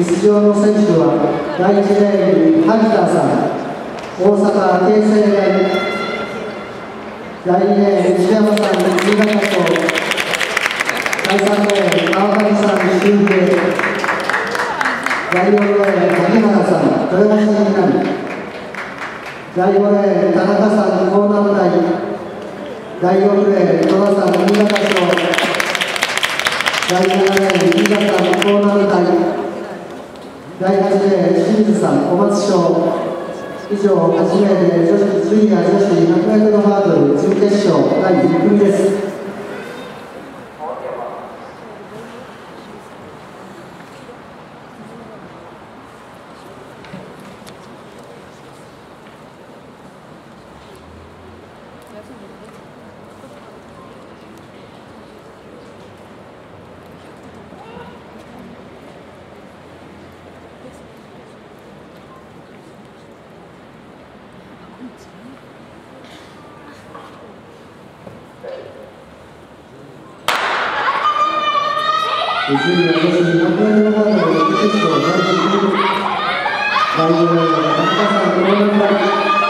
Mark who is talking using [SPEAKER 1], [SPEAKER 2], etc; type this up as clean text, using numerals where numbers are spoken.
[SPEAKER 1] 出場の選手は第1レーンに萩田さん、大阪慶成大。第2レーン西山さん、新潟と。第3レーン川上さん、新平。第4レーン萩原さん、豊橋南。第5レーン田中さん、江南大。第6レーン戸田さん、新潟町。第7レーン新潟さん、江南大。第8レーン清水さん、小松町。以上、8名で女子ジュニア女子 100m ハードル準決勝第1組です。ジュニア女子 100m ハードル準決勝第2組。第4レーン田中さん、江南大。